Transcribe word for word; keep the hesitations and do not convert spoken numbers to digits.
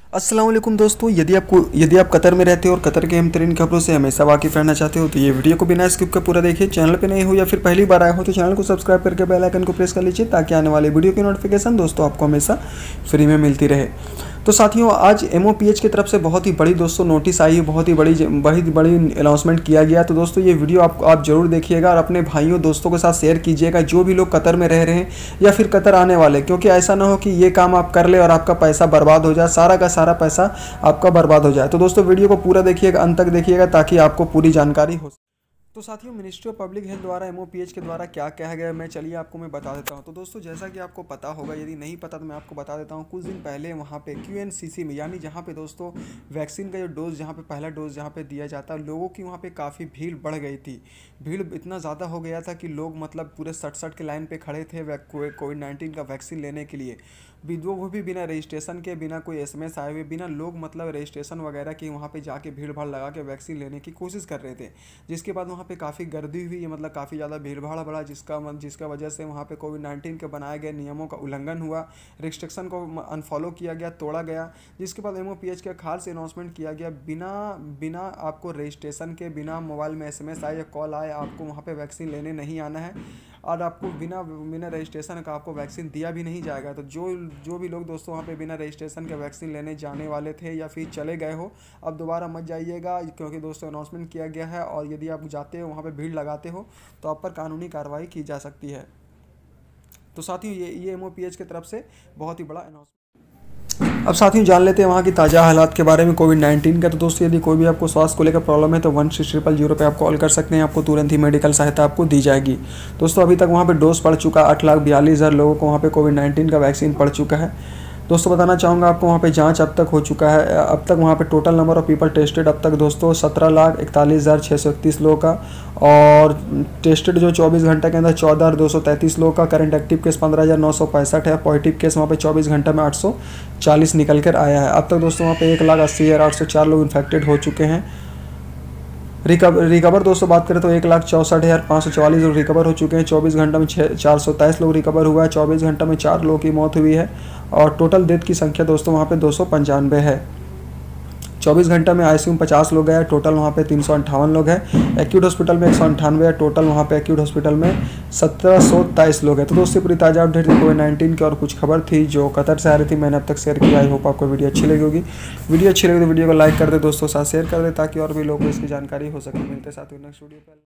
अस्सलाम वालेकुम दोस्तों, यदि आपको यदि आप कतर में रहते हो और कतर के अहम तरीन खबरों से हमेशा वाकिफ़ रहना चाहते हो तो ये वीडियो को बिना स्किप का पूरा देखिए। चैनल पे नए हो या फिर पहली बार आए हो तो चैनल को सब्सक्राइब करके बेल आइकन को प्रेस कर लीजिए ताकि आने वाले वीडियो की नोटिफिकेशन दोस्तों आपको हमेशा फ्री में मिलती रहे। तो साथियों, आज एम ओ पी एच की तरफ से बहुत ही बड़ी दोस्तों नोटिस आई है, बहुत ही बड़ी बड़ी बड़ी अनाउंसमेंट किया गया। तो दोस्तों ये वीडियो आप आप जरूर देखिएगा और अपने भाइयों दोस्तों के साथ शेयर कीजिएगा, जो भी लोग कतर में रह रहे हैं या फिर कतर आने वाले, क्योंकि ऐसा ना हो कि ये काम आप कर ले और आपका पैसा बर्बाद हो जाए, सारा का सारा पैसा आपका बर्बाद हो जाए। तो दोस्तों वीडियो को पूरा देखिएगा, अंत तक देखिएगा ताकि आपको पूरी जानकारी हो। तो साथियों, मिनिस्ट्री ऑफ पब्लिक हेल्थ द्वारा एम ओ पी एच के द्वारा क्या कहा गया, मैं चलिए आपको मैं बता देता हूं। तो दोस्तों जैसा कि आपको पता होगा, यदि नहीं पता तो मैं आपको बता देता हूं। कुछ दिन पहले वहां पे क्यू एन सी सी में, यानी जहां पे दोस्तों वैक्सीन का जो डोज, जहां पे पहला डोज जहां पे दिया जाता है, लोगों की वहां पे काफ़ी भीड़ बढ़ गई थी। भीड़ इतना ज़्यादा हो गया था कि लोग मतलब पूरे सट सट के लाइन पर खड़े थे कोविड नाइन्टीन का वैक्सीन लेने के लिए, वो भी बिना रजिस्ट्रेशन के, बिना कोई एस एम एस आए हुए, बिना लोग मतलब रजिस्ट्रेशन वगैरह की वहाँ पे जाके भीड़ भाड़ लगा के वैक्सीन लेने की कोशिश कर रहे थे। जिसके बाद वहाँ पे काफ़ी गर्दी हुई, मतलब काफ़ी ज़्यादा भीड़ भाड़ बढ़ा, जिसका जिसका वजह से वहाँ पे कोविड नाइन्टीन के बनाए गए नियमों का उल्लंघन हुआ, रिस्ट्रिक्शन को अनफॉलो किया गया, तोड़ा गया। जिसके बाद एम ओ पी एच का खास अनाउंसमेंट किया गया, बिना बिना आपको रजिस्ट्रेशन के, बिना मोबाइल में एस एम एस आए या कॉल आए, आपको वहाँ पर वैक्सीन लेने नहीं आना है और आपको बिना बिना रजिस्ट्रेशन का आपको वैक्सीन दिया भी नहीं जाएगा। तो जो जो भी लोग दोस्तों वहाँ पे बिना रजिस्ट्रेशन के वैक्सीन लेने जाने वाले थे या फिर चले गए हो, अब दोबारा मत जाइएगा, क्योंकि दोस्तों अनाउंसमेंट किया गया है और यदि आप जाते हो वहाँ पे भीड़ लगाते हो तो आप पर कानूनी कार्रवाई की जा सकती है। तो साथियों ये ये एम ओ पी एच की तरफ से बहुत ही बड़ा अनाउंसमेंट। अब साथियों जान लेते हैं वहाँ की ताज़ा हालात के बारे में कोविड नाइन्टीन का। तो दोस्तों यदि कोई भी आपको स्वास्थ्य को लेकर प्रॉब्लम है तो वन सिक्स ट्रिपल जीरो पर आप कॉल कर सकते हैं, आपको तुरंत ही मेडिकल सहायता आपको दी जाएगी। दोस्तों अभी तक वहाँ पे डोज पड़ चुका आठ लाख बयालीस हज़ार लोगों को वहाँ पे कोविड नाइन्टीन का वैक्सीन पड़ चुका है। दोस्तों बताना चाहूँगा आपको वहाँ पे जांच अब तक हो चुका है। अब तक वहाँ पे total number of people tested अब तक दोस्तों सत्रह लाख इकतालीस हज़ार छः सौ इकतीस लोगों का, और टेस्टेड जो चौबीस घंटे के अंदर चौदह हज़ार दो सौ तैंतीस लोगों का। करंट एक्टिव केस पंद्रह हज़ार नौ सौ पैंसठ है। पॉजिटिव केस वहाँ पे चौबीस घंटे में आठ सौ चालीस निकल कर आया है। अब तक दोस्तों वहाँ पे एक लाख अस्सी हज़ार आठ सौ चार लोग इन्फेक्टेड हो चुके हैं। रिकवर रिकवर दोस्तों बात करें तो एक लाख चौंसठ हज़ार पाँच सौ चवालीस लोग रिकवर हो चुके हैं। चौबीस घंटे में छः चार सौ तेईस लोग रिकवर हुआ है। चौबीस घंटे में चार लोगों की मौत हुई है और टोटल डेथ की संख्या दोस्तों वहाँ पे दो सौ पंचानवे है। चौबीस घंटे में आई सी यू में पचास लोग हैं, टोटल वहाँ पे तीन सौ अंठावन लोग हैं। एक्यूट हॉस्पिटल में एक सौ अंठानवे है, टोटल वहाँ पे एक्यूट हॉस्पिटल में सत्रह सौ तेईस लोग हैं। तो दोस्तों पूरी ताज़ा अपडेट थी कोविड नाइन्टीन की और कुछ खबर थी जो कतर से आ रही थी, मैंने अब तक शेयर किया। आई होप आपको वीडियो अच्छी लगी होगी। वीडियो अच्छी लगी तो वीडियो को लाइक कर दे, दोस्तों साथ शेयर कर दे ताकि और भी लोगों को इसकी जानकारी हो सके। मिलते साथ ही नेक्स्ट वीडियो पर।